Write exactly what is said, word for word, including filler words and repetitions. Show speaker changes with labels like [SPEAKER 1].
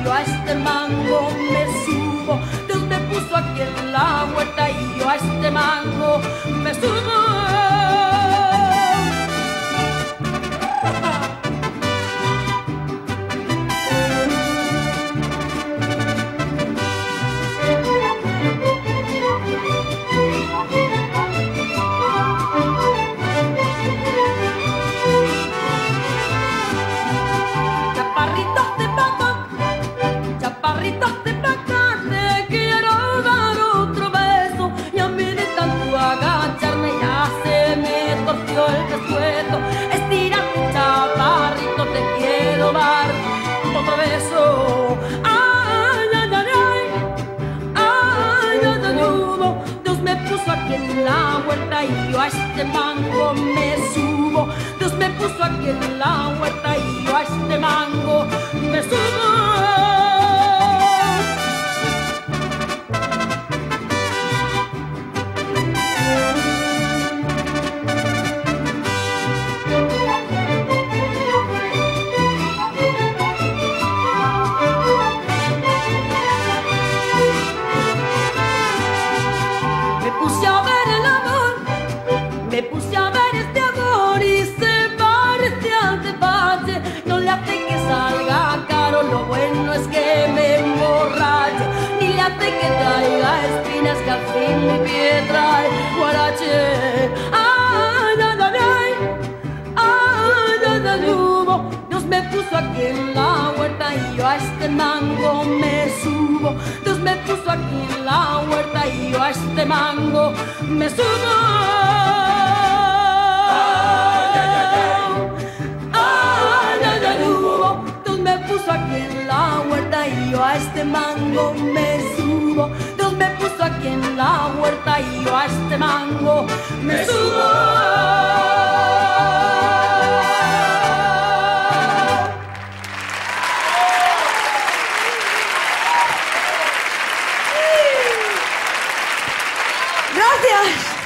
[SPEAKER 1] y yo a este mango me subo. Dios me puso aquí en la huerta y yo a este mango me subo. Otro beso, ay, ay, ay, ay, ay, ay, ay, Dios me puso aquí en la huerta y yo a este mango me subo. Dios me puso aquí en la huerta y yo a este mango me subo. Me puse a ver este amor y se parece al de Pache. No le hace que salga caro, lo bueno es que me emborrache. Ni le hace que traiga espinas, que al fin mi pie trae guarache. Ay, ay, ay, ay, ay, ay, ay, hubo. Dios me puso aquí en la huerta y yo a este mango me subo. Dios me puso aquí en la huerta y yo a este mango me subo. Aquí en la huerta y yo a este mango me subo. Dios me puso aquí en la huerta y yo a este mango me subo. Gracias.